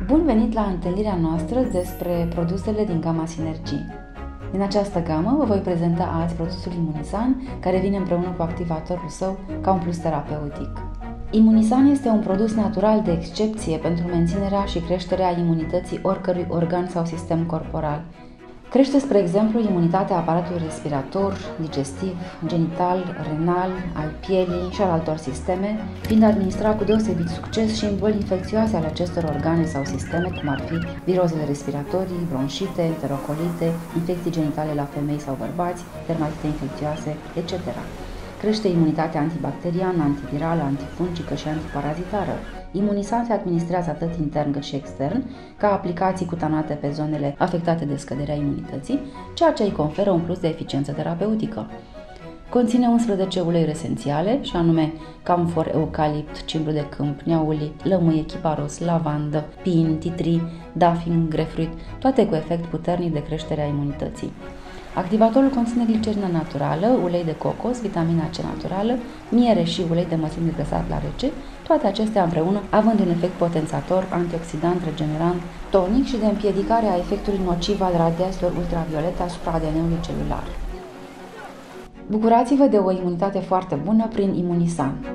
Bun venit la întâlnirea noastră despre produsele din gama Sinergii. Din această gamă vă voi prezenta azi produsul Imunisan, care vine împreună cu activatorul său ca un plus terapeutic. Imunisan este un produs natural de excepție pentru menținerea și creșterea imunității oricărui organ sau sistem corporal. Crește, spre exemplu, imunitatea aparatului respirator, digestiv, genital, renal, al pielii și al altor sisteme, fiind administrat cu deosebit succes și în boli infecțioase ale acestor organe sau sisteme, cum ar fi virozele respiratorii, bronșite, enterocolite, infecții genitale la femei sau bărbați, dermatite infecțioase, etc. Crește imunitatea antibacteriană, antivirală, antifungică și antiparazitară. Imunisan se administrează atât intern cât și extern, ca aplicații cutanate pe zonele afectate de scăderea imunității, ceea ce îi conferă un plus de eficiență terapeutică. Conține 11 uleiuri esențiale, și anume camfor, eucalipt, cimbru de câmp, neauli, lămâie, chiparos, lavandă, pin, titri, dafin, grefruit, toate cu efect puternic de creștere a imunității. Activatorul conține glicerină naturală, ulei de cocos, vitamina C naturală, miere și ulei de măslin deglasat la rece, toate acestea împreună având un efect potențator, antioxidant, regenerant, tonic și de împiedicare a efectului nociv al radiațiilor ultraviolete asupra ADN-ului celular. Bucurați-vă de o imunitate foarte bună prin Imunisan.